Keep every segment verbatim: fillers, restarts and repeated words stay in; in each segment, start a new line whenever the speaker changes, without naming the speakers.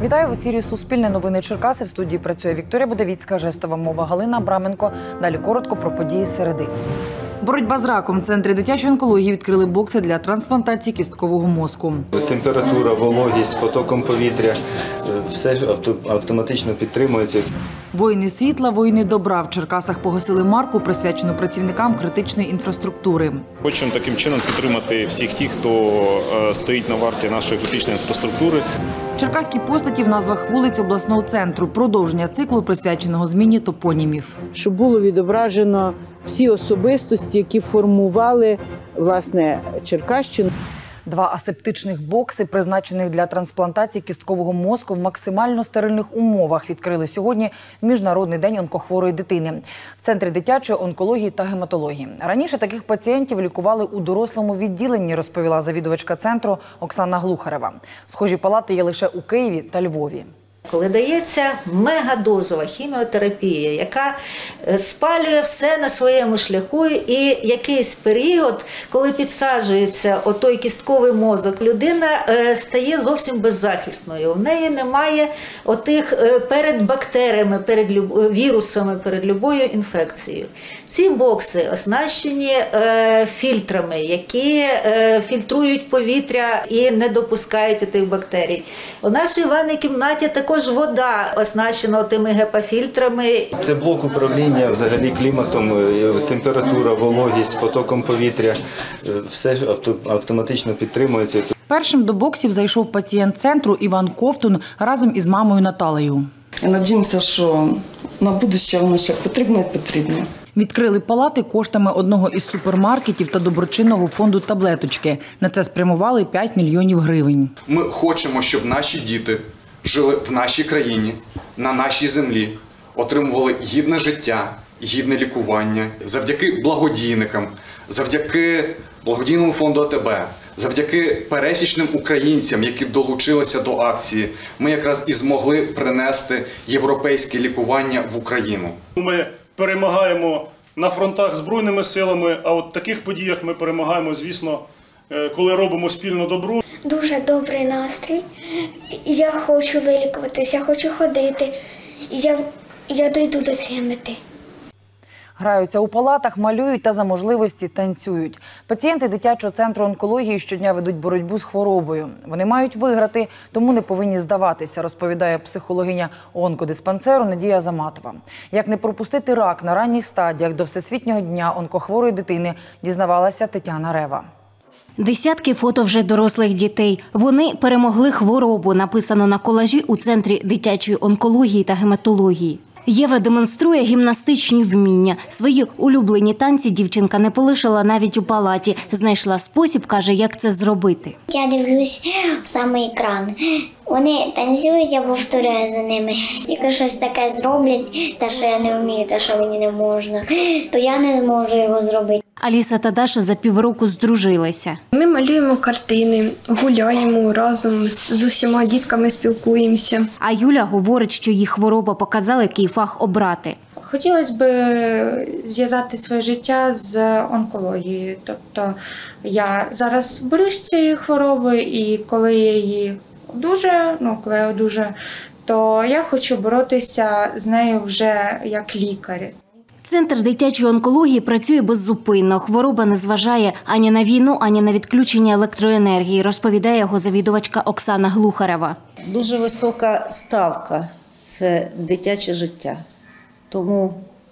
Вітаю в ефірі «Суспільне новини Черкаси». В студії працює Вікторія Будавіцька, жестова мова Галина Абраменко. Далі коротко про події середи. Боротьба з раком. В центрі дитячої онкології відкрили бокси для трансплантації кісткового мозку.
Температура, вологість, потоком повітря – все автоматично підтримується.
Воїни світла, воїни добра. В Черкасах погасили марку, присвячену працівникам критичної інфраструктури.
Хочемо таким чином підтримати всіх тих, хто стоїть на варті нашої критичної інфраструктури.
Черкаські постаті в назвах вулиць обласного центру. Продовження циклу, присвяченого зміні топонімів.
Щоб було відображено всі особистості, які формували, власне, Черкащину.
Два асептичних бокси, призначених для трансплантації кісткового мозку в максимально стерильних умовах, відкрили сьогодні в Міжнародний день онкохворої дитини в Центрі дитячої онкології та гематології. Раніше таких пацієнтів лікували у дорослому відділенні, розповіла завідувачка центру Оксана Глухарева. Схожі палати є лише у Києві та Львові.
Коли дається мегадозова хіміотерапія, яка спалює все на своєму шляху, і якийсь період, коли підсаджується отой кістковий мозок, людина стає зовсім беззахисною. У неї немає отих перед бактеріями, перед вірусами, перед любою інфекцією. Ці бокси оснащені фільтрами, які фільтрують повітря і не допускають тих бактерій. У нашій ванній кімнаті також Також вода оснащена тими гепафільтрами.
Це блок управління взагалі кліматом, температура, вологість, потоком повітря. Все автоматично підтримується.
Першим до боксів зайшов пацієнт центру Іван Ковтун разом із мамою Наталею.
Надіємося, що на будуще воно ще потрібно і потрібно.
Відкрили палати коштами одного із супермаркетів та доброчинного фонду «Таблеточки». На це спрямували п'ять мільйонів гривень.
Ми хочемо, щоб наші діти жили в нашій країні, на нашій землі, отримували гідне життя, гідне лікування, завдяки благодійникам, завдяки благодійному фонду А Те Бе, завдяки пересічним українцям, які долучилися до акції, ми якраз і змогли принести європейське лікування в Україну.
Ми перемагаємо на фронтах Збройними силами, а от в таких подіях ми перемагаємо, звісно, коли робимо спільно добро.
Дуже добрий настрій. Я хочу вилікуватися, я хочу ходити. Я, я дійду до цієї мети.
Граються у палатах, малюють та за можливості танцюють. Пацієнти дитячого центру онкології щодня ведуть боротьбу з хворобою. Вони мають виграти, тому не повинні здаватися, розповідає психологиня онкодиспансеру Надія Заматова. Як не пропустити рак на ранніх стадіях до Всесвітнього дня онкохворої дитини, дізнавалася Тетяна Рева.
Десятки фото вже дорослих дітей. Вони перемогли хворобу, написано на колажі у Центрі дитячої онкології та гематології. Єва демонструє гімнастичні вміння. Свої улюблені танці дівчинка не полишила навіть у палаті. Знайшла спосіб, каже, як це зробити.
Я дивлюсь в самий екран. Вони танцюють, я повторяю за ними. Тільки щось таке зроблять, те, що я не вмію, те, що мені не можна, то я не зможу його зробити.
Аліса та Даша за півроку здружилися.
Ми малюємо картини, гуляємо разом, з усіма дітками спілкуємося.
А Юля говорить, що їй хвороба показала, який фах обрати.
Хотілося б зв'язати своє життя з онкологією. Тобто я зараз борюсь з цією хворобою, і коли я її одужаю, ну, коли я одужаю, то я хочу боротися з нею вже як лікар.
Центр дитячої онкології працює беззупинно. Хвороба не зважає ані на війну, ані на відключення електроенергії, розповідає його завідувачка Оксана Глухарева.
Дуже висока ставка – це дитяче життя. Тому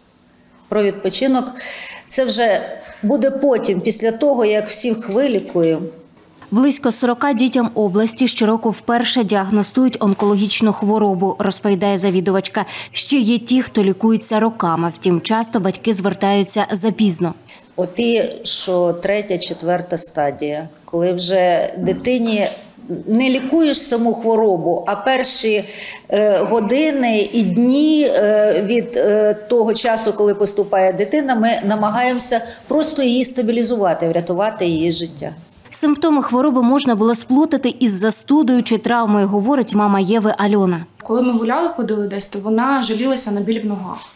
про відпочинок – це вже буде потім, після того, як всіх вилікуємо.
Близько сорока дітям області щороку вперше діагностують онкологічну хворобу, розповідає завідувачка. Ще є ті, хто лікується роками, втім часто батьки звертаються запізно.
Оті, що третя, четверта стадія, коли вже дитині не лікуєш саму хворобу, а перші е, години і дні е, від е, того часу, коли поступає дитина, ми намагаємося просто її стабілізувати, врятувати її життя.
Симптоми хвороби можна було сплутати із застудою чи травмою, говорить мама Єви Альона.
Коли ми гуляли, ходили десь, то вона жалілася на біль в ногах.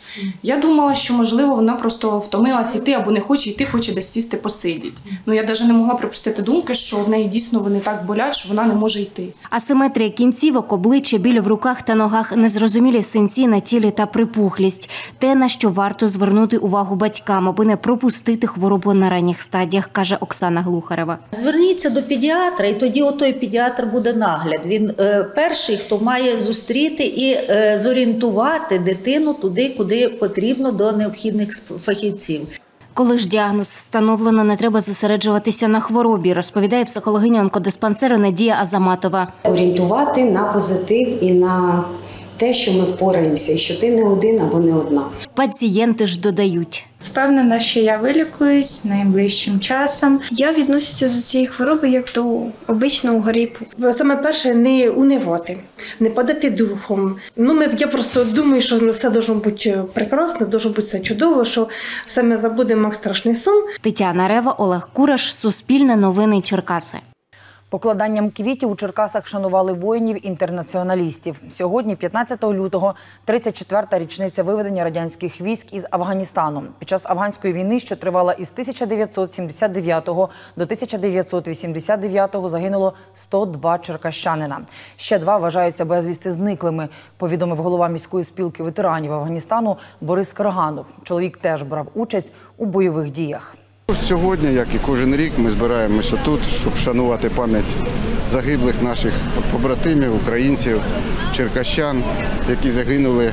Я думала, що, можливо, вона просто втомилася йти або не хоче йти, хоче десь сісти посидіти. Ну, я навіть не могла припустити думки, що в неї дійсно вони так болять, що вона не може йти.
Асиметрія кінцівок, обличчя, біль в руках та ногах, незрозумілі синці на тілі та припухлість. Те, на що варто звернути увагу батькам, аби не пропустити хворобу на ранніх стадіях, каже Оксана Глухарева.
Зверніться до педіатра, і тоді отой педіатр буде нагляд. Він е, перший, хто має зустріти і е, зорієнтувати дитину туди, куди потрібно, до необхідних фахівців.
Коли ж діагноз встановлено, не треба зосереджуватися на хворобі, розповідає психологиня онкодиспансеру Надія Азаматова.
Орієнтувати на позитив і на те, що ми впораємося, і що ти не один або не одна.
Пацієнти ж додають.
Впевнена, що я вилікуюсь найближчим часом.
Я відноситься до цієї хвороби як до обичного грипу.
Саме перше, не унивати, не падати духом. Ну, ми, я просто думаю, що все має бути прекрасно, має бути все чудово, що все ми забудемо як страшний сон.
Тетяна Рева, Олег Кураш, Суспільне новини, Черкаси.
Покладанням квітів у Черкасах вшанували воїнів-інтернаціоналістів. Сьогодні, п'ятнадцятого лютого, тридцять четверта річниця виведення радянських військ із Афганістану. Під час афганської війни, що тривала із тисяча дев'ятсот сімдесят дев'ятого до тисяча дев'ятсот вісімдесят дев'ятого, загинуло сто два черкащанина. Ще два вважаються безвісти зниклими, повідомив голова міської спілки ветеранів Афганістану Борис Карганов. Чоловік теж брав участь у бойових діях.
Сьогодні, як і кожен рік, ми збираємося тут, щоб вшанувати пам'ять загиблих наших побратимів, українців, черкащан, які загинули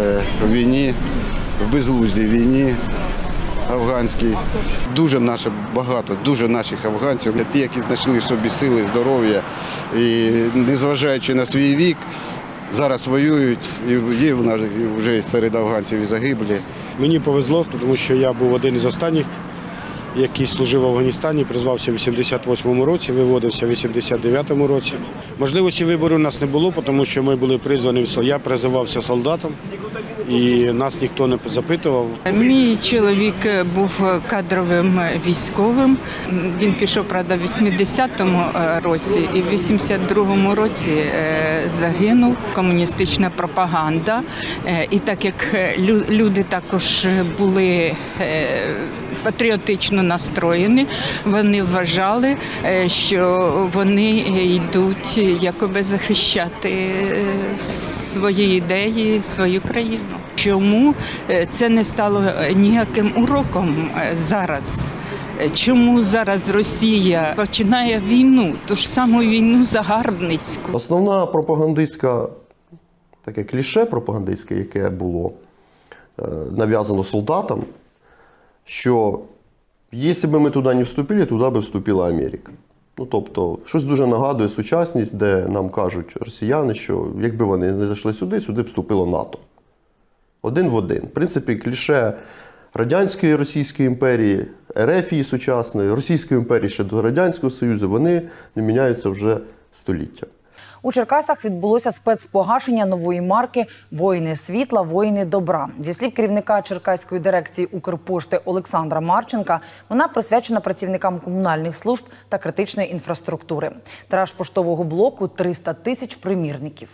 в війні, в безглуздій війні афганській. Дуже наше, багато, дуже наших афганців, ті, які знайшли в собі сили, здоров'я і, незважаючи на свій вік, зараз воюють, і є в нас вже серед афганців і загиблі.
Мені повезло, тому що я був один із останніх, який служив в Афганістані, призвався в вісімдесят восьмому році, виводився в вісімдесят дев'ятому році. Можливості вибору у нас не було, тому що ми були призвані, я призивався солдатом, і нас ніхто не запитував.
Мій чоловік був кадровим військовим. Він пішов, правда, в вісімдесятому році і в вісімдесят другому році загинув. Комуністична пропаганда. І так як люди також були патріотично настроєні, вони вважали, що вони йдуть якоби захищати свої ідеї, свою країну. Чому це не стало ніяким уроком зараз? Чому зараз Росія починає війну, ту ж саму війну загарбницьку?
Основна пропагандистська, таке кліше пропагандистське, яке було нав'язано солдатам, що якщо б ми туди не вступили, туди б вступила Америка. Ну, тобто, щось дуже нагадує сучасність, де нам кажуть росіяни, що якби вони не зайшли сюди, сюди б вступило НАТО. Один в один. В принципі, кліше Радянської Російської імперії, РФ сучасної, Російської імперії ще до Радянського Союзу, вони не міняються вже століття.
У Черкасах відбулося спецпогашення нової марки «Воїни світла, воїни добра». Зі слів керівника Черкаської дирекції Укрпошти Олександра Марченка, вона присвячена працівникам комунальних служб та критичної інфраструктури. Тираж поштового блоку – триста тисяч примірників.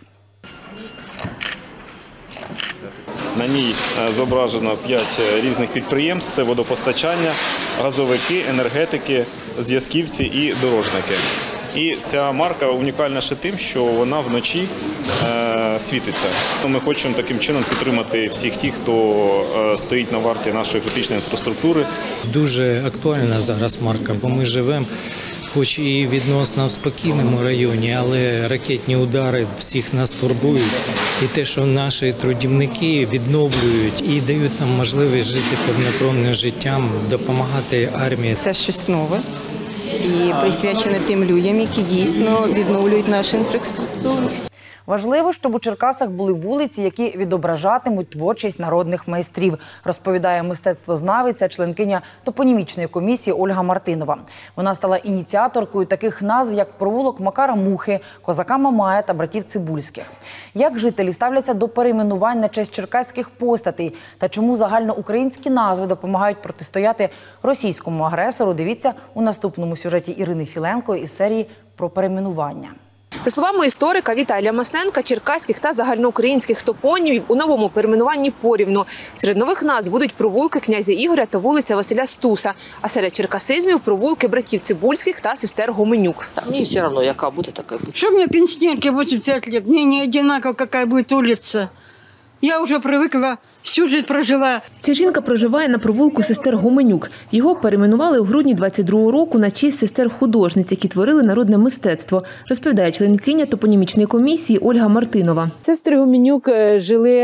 На ній зображено п'ять різних підприємств – це водопостачання, газовики, енергетики, зв'язківці і дорожники. І ця марка унікальна ще тим, що вона вночі е, світиться. Ми хочемо таким чином підтримати всіх тих, хто е, стоїть на варті нашої критичної інфраструктури.
Дуже актуальна зараз марка, бо ми живемо хоч і відносно в спокійному районі, але ракетні удари всіх нас турбують. І те, що наші трудівники відновлюють і дають нам можливість жити повноправним життям, допомагати армії.
Це щось нове і присвячене тим людям, які дійсно відновлюють нашу інфраструктуру.
Важливо, щоб у Черкасах були вулиці, які відображатимуть творчість народних майстрів, розповідає мистецтвознавиця, членкиня топонімічної комісії Ольга Мартинова. Вона стала ініціаторкою таких назв, як провулок Макара Мухи, Козака Мамая та братів Цибульських. Як жителі ставляться до перейменувань на честь черкаських постатей та чому загальноукраїнські назви допомагають протистояти російському агресору, дивіться у наступному сюжеті Ірини Філенко із серії про перейменування.
За словами історика Віталія Масненка, черкаських та загальноукраїнських топонімів у новому перейменуванні порівну. Серед нових назв будуть провулки князя Ігоря та вулиця Василя Стуса, а серед черкасизмів – провулки братів Цибульських та сестер Гоменюк.
Мне все равно, яка буде, така буде. Что мне пенсионерке восемьдесят лет? Мне не одинаково, какая будет улица. Я вже привикла, всю життя прожила.
Ця жінка проживає на провулку сестер Гоменюк. Його перейменували у грудні двадцять другого року на честь сестер-художниць, які творили народне мистецтво, розповідає членкиня топонімічної комісії Ольга Мартинова.
Сестри Гоменюк жили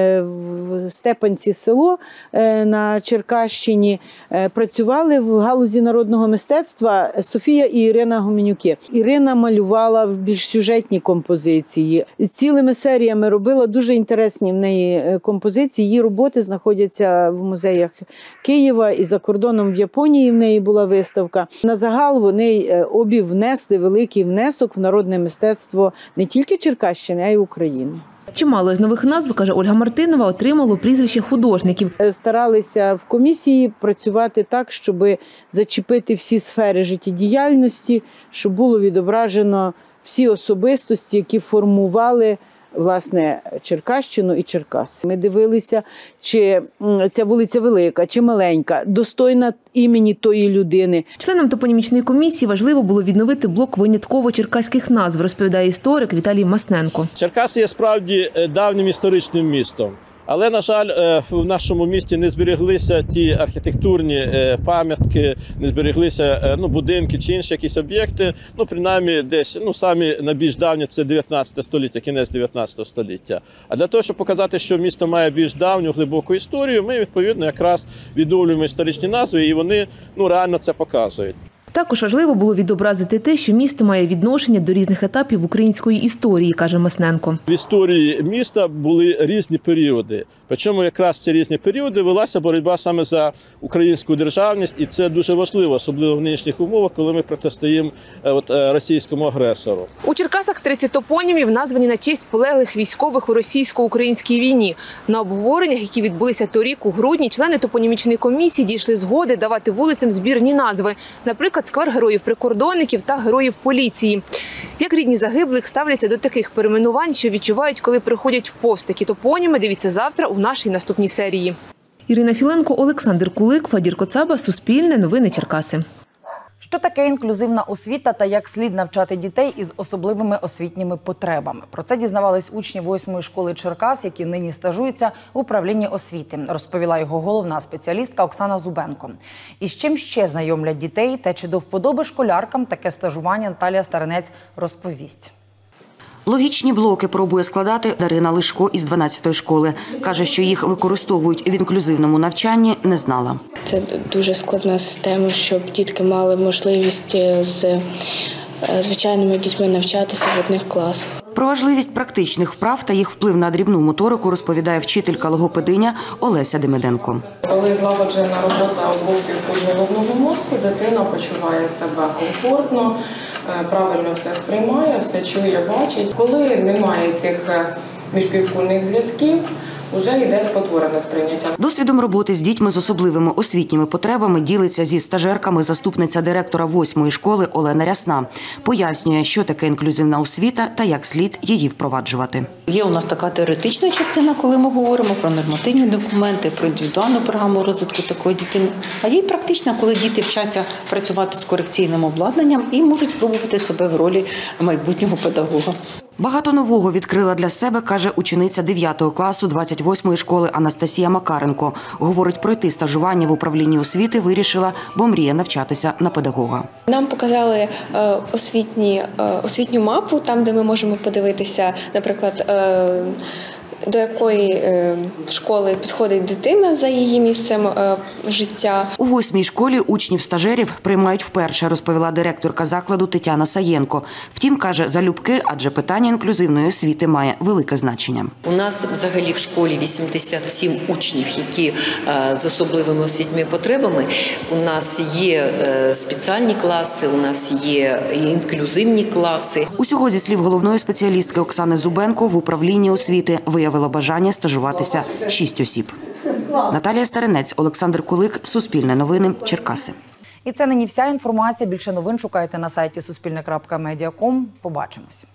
в Степанці, село на Черкащині, працювали в галузі народного мистецтва Софія і Ірина Гоменюки. Ірина малювала більш сюжетні композиції, цілими серіями робила дуже інтересні в неї композиції. Її роботи знаходяться в музеях Києва і за кордоном в Японії в неї була виставка. На загал вони обі внесли великий внесок в народне мистецтво не тільки Черкащини, а й України.
Чимало з нових назв, каже Ольга Мартинова, отримало прізвище художників.
Старалися в комісії працювати так, щоб зачепити всі сфери життєдіяльності, щоб було відображено всі особистості, які формували власне Черкащину і Черкас. Ми дивилися, чи ця вулиця велика, чи маленька, достойна імені тої людини.
Членам топонімічної комісії важливо було відновити блок винятково черкаських назв, розповідає історик Віталій Масненко.
Черкаси є справді давнім історичним містом. Але, на жаль, в нашому місті не збереглися ті архітектурні пам'ятки, не збереглися ну, будинки чи інші якісь об'єкти. Ну, принаймні, десь, ну, самі найбільш давні – це дев'ятнадцяте століття, кінець дев'ятнадцятого століття. А для того, щоб показати, що місто має більш давню, глибоку історію, ми, відповідно, якраз відновлюємо історичні назви, і вони ну, реально це показують.
Також важливо було відобразити те, що місто має відношення до різних етапів української історії, каже Масненко.
В історії міста були різні періоди. Причому якраз в ці різні періоди велася боротьба саме за українську державність, і це дуже важливо, особливо в нинішніх умовах, коли ми протистоїмо от, російському агресору.
У Черкасах тридцять топонімів названі на честь полеглих військових у російсько-українській війні. На обговореннях, які відбулися торік у грудні, члени топонімічної комісії дійшли згоди давати вулицям збірні назви. Наприклад, сквер героїв-прикордонників та героїв поліції. Як рідні загиблих ставляться до таких перейменувань, що відчувають, коли приходять повз такі топоніми, дивіться завтра у нашій наступній серії.
Ірина Філенко, Олександр Кулик, Фадір Коцаба, Суспільне, Новини Черкаси.
Що таке інклюзивна освіта та як слід навчати дітей із особливими освітніми потребами? Про це дізнавались учні восьмої школи Черкас, які нині стажуються в управлінні освіти, розповіла його головна спеціалістка Оксана Зубенко. І з чим ще знайомлять дітей та чи до вподоби школяркам таке стажування, Наталія Старинець розповість.
Логічні блоки пробує складати Дарина Лишко із дванадцятої школи. Каже, що їх використовують в інклюзивному навчанні, не знала.
Це дуже складна система, щоб дітки мали можливість з звичайними дітьми навчатися в одних класах.
Про важливість практичних вправ та їх вплив на дрібну моторику розповідає вчителька-логопединя Олеся Демиденко.
Коли злагоджена робота обов'язків головного мозку, дитина почуває себе комфортно, правильно все сприймає, все чує, бачить. Коли немає цих міжпівкульних зв'язків, вже йде спотворене сприйняття.
Досвідом роботи з дітьми з особливими освітніми потребами ділиться зі стажерками заступниця директора восьмої школи Олена Рясна. Пояснює, що таке інклюзивна освіта та як слід її впроваджувати.
Є у нас така теоретична частина, коли ми говоримо про нормативні документи, про індивідуальну програму розвитку такої дитини. А є й практична, коли діти вчаться працювати з корекційним обладнанням і можуть спробувати себе в ролі майбутнього педагога.
Багато нового відкрила для себе, каже учениця дев'ятого класу двадцять восьмої школи Анастасія Макаренко. Говорить, пройти стажування в управлінні освіти вирішила, бо мріє навчатися на педагога.
Нам показали е, освітні, е, освітню мапу, там, де ми можемо подивитися, наприклад, е, до якої е, школи підходить дитина за її місцем е, життя.
У восьмій школі учнів-стажерів приймають вперше, розповіла директорка закладу Тетяна Саєнко. Втім, каже, залюбки, адже питання інклюзивної освіти має велике значення.
У нас взагалі в школі вісімдесят сім учнів, які е, з особливими освітніми потребами. У нас є е, спеціальні класи, у нас є інклюзивні класи.
Усього, зі слів головної спеціалістки Оксани Зубенко, в управлінні освіти виявило бажання стажуватися шість осіб. Наталія Старинець, Олександр Кулик, Суспільне новини, Черкаси.
І це нині вся інформація. Більше новин шукайте на сайті суспільне крапка медіа крапка ком. Побачимось.